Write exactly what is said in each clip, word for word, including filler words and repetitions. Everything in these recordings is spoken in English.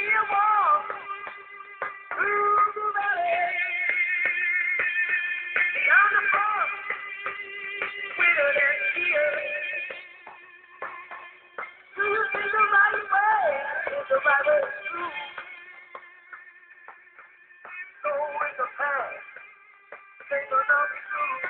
walk through the valley, beyond the forest, withered and tears. Do you see the right way? Is the right way through? Go in the past, take another through.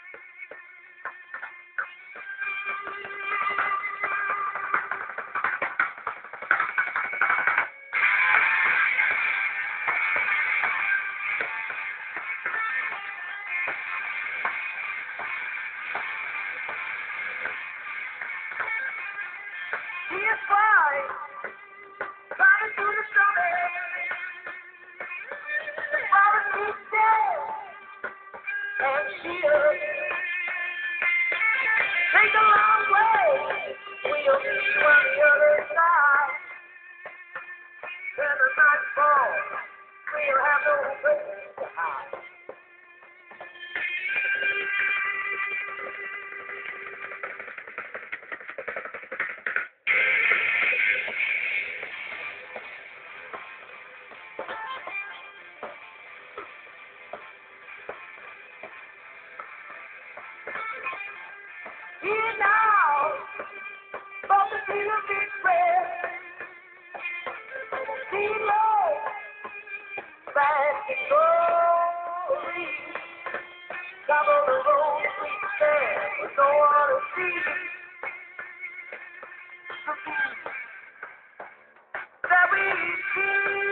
He is flying, climbing through the strawberry. The forest keeps dead, and she is. Take a long way, we'll meet you on the other side. When the night falls, we'll have no place to hide. Here now, for the sea of big prayer. See love, fast and glory. Cover the road we stand with no one to see. The peace that we see.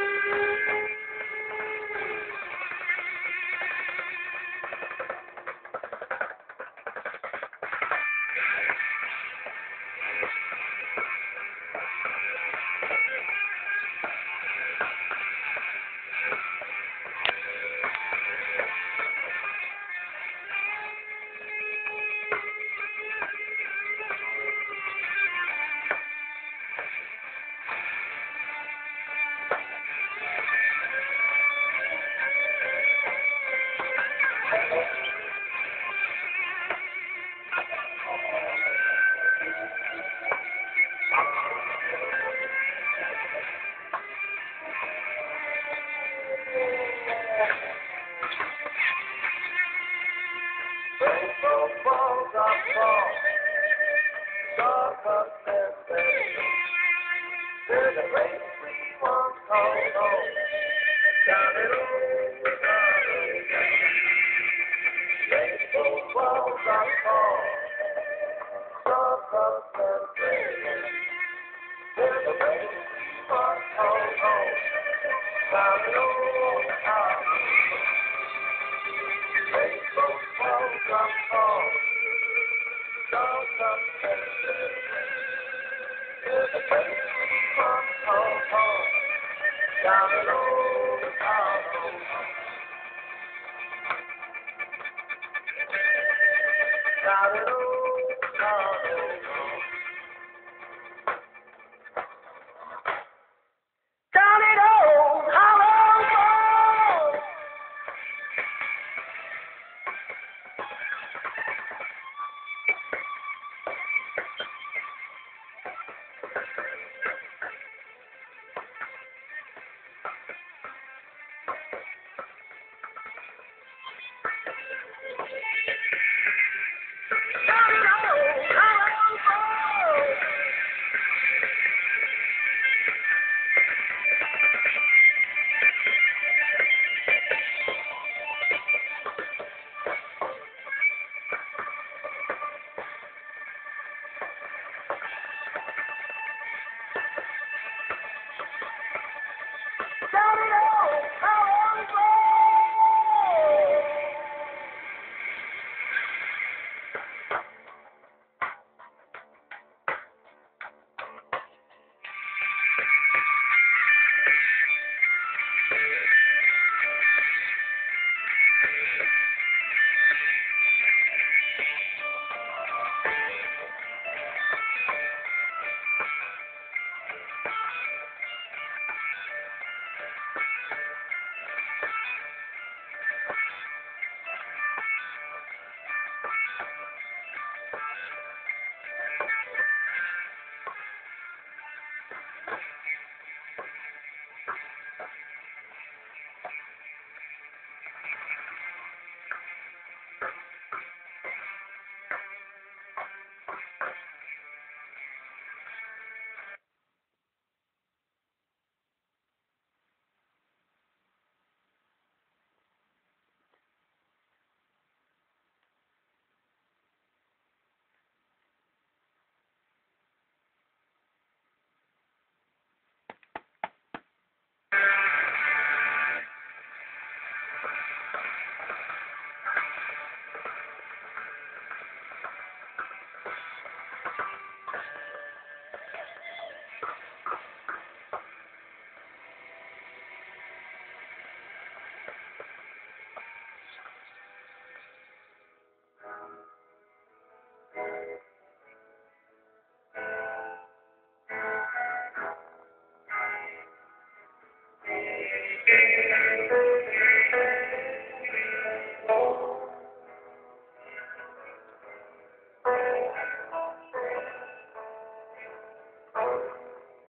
Rainbow falls on fall, dark up and fade. There's a place we once called home, down in old Chicago. Rainbow falls on fall, dark up and fade. There's a place we once called home, down in old Chicago. Rainbow falls on fall, dark up and fade. There's a place we once called home, down in old Chicago. Down in old Chicago.